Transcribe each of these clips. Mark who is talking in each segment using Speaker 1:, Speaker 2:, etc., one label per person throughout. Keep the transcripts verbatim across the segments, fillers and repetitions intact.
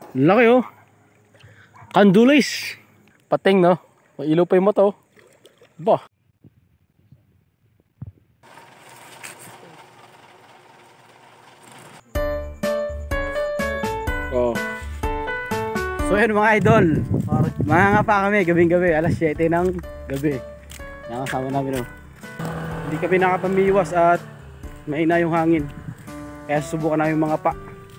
Speaker 1: Laki oh. Candulis. Pating no. May ilaw pa yung mata oh. Ba. Oh. So yun mga idol. Mga nga pa kami gabing gabi. alas siyete ng gabi. Nakasama namin oh. Hindi kami nakapamiwas at maina yung hangin. Kaya subukan namin mga pa.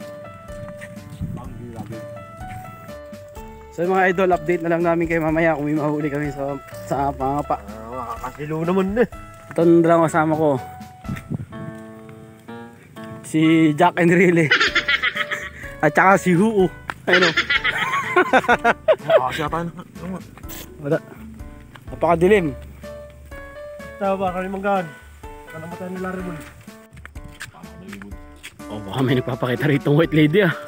Speaker 1: So mga idol, update na lang namin kayo mamaya kung may mahuli kami sa, sa pangapa.
Speaker 2: Uh, Makakasilo naman eh.
Speaker 1: Ito na lang kasama ko. Si Jack and Rile. At saka si Huu. Ayun o.
Speaker 2: Makakasya tayo.
Speaker 1: Wala. Napakadilim.
Speaker 2: Tama ka rin manggahan. Kanamatay nila rin mo.
Speaker 1: Oh, baka may nagpapakita rito ng white lady ah.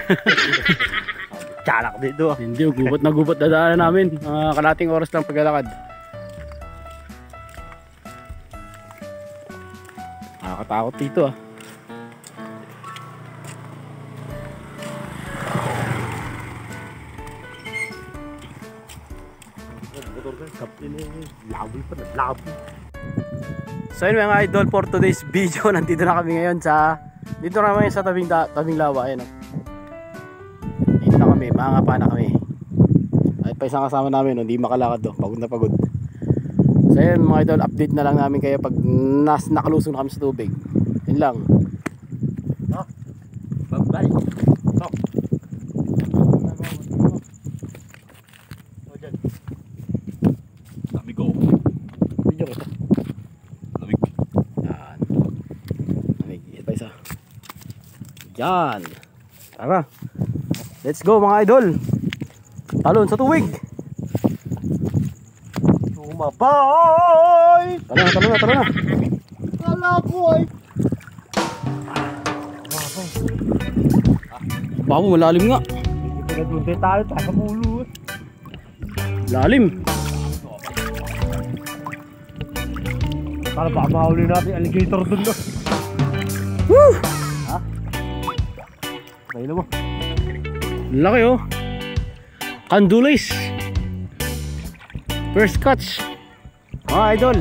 Speaker 2: Tsalak dito ah.
Speaker 1: Hindi, gubot na gubot na daanan namin. Mga uh, kalating oras lang paglalakad. Nakakatakot dito ah.
Speaker 2: Kapten eh, laboy pa na, laboy.
Speaker 1: So yun mga idol, for today's video, nandito na kami ngayon sa, dito na kami sa tabing, tabing lawa. Ayan o. Dito na kami, mangangapa na kami. Ay pa isang kasama namin, hindi makalakad do, pagod na pagod. So yun mga idol, update na lang namin kayo pag nas, nakalusong na kami sa tubig. Yun lang.
Speaker 2: Oh, bye-bye. Oh. Lamig ko.
Speaker 1: Video ko ito.
Speaker 2: Lamig.
Speaker 1: Yan. Lamig. Ito pa isa. Yan. Tara. Let's go mga idol. Talon sa tuwig.
Speaker 2: Sumabay!
Speaker 1: Tara na, tara na, tara na.
Speaker 2: Kala ko ay.
Speaker 1: Bako, malalim nga.
Speaker 2: Pinag-unti tayo, tayo sa mulo.
Speaker 1: Lalim.
Speaker 2: Para baka mahuli natin alligator dun no.
Speaker 1: Woo!
Speaker 2: Ha? Kaya mo.
Speaker 1: Laki oh. Candulis. First catch. Mga idol.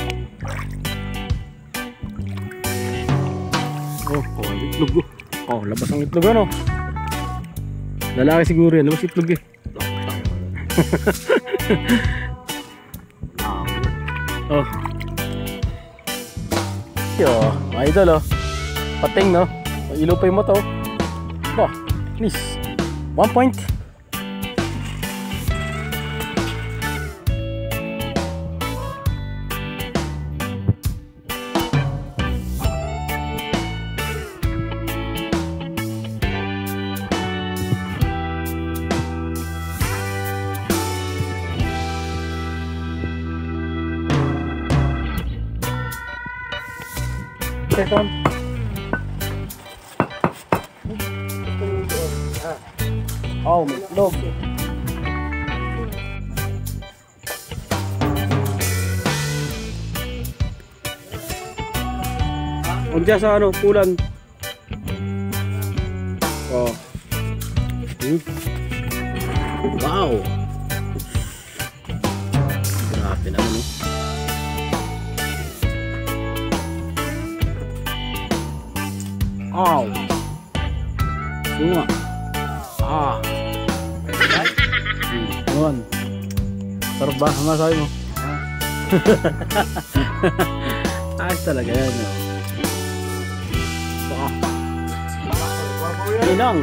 Speaker 1: Oh, oh, itlog oh. Oh, labas ang itlog ano. Lalaki siguro yan, labas itlog eh. Oh. Yo, mga idol oh. Pating no. May ilaw pa yung mata oh. Bah, please. One point. Second. Oh, may itlog. Huwag dyan sa ano, pulan. Oh. Hmm. Wow. Grabe naman oh. Ow. Bunga. Ah. Yun. Sarap ba? Ano masabi mo? Ayos talaga yan. Ah. Inang.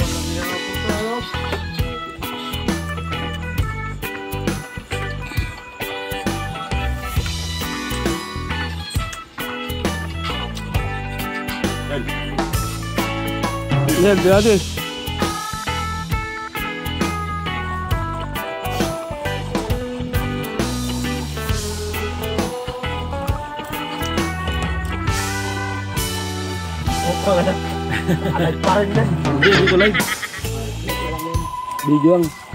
Speaker 1: Gel bir hadi.
Speaker 2: Alat pa rin yan.
Speaker 1: Hindi, hindi ko live. Video ang